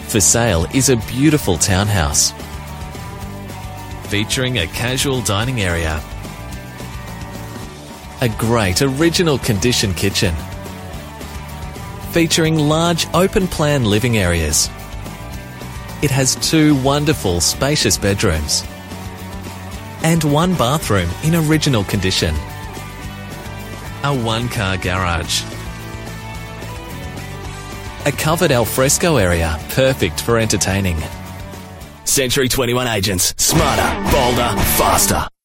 For sale is a beautiful townhouse featuring a casual dining area, a great original condition kitchen, featuring large open-plan living areas. It has 2 wonderful spacious bedrooms and 1 bathroom in original condition. A 1-car garage. A covered alfresco area, perfect for entertaining. Century 21 Agents. Smarter, bolder, faster.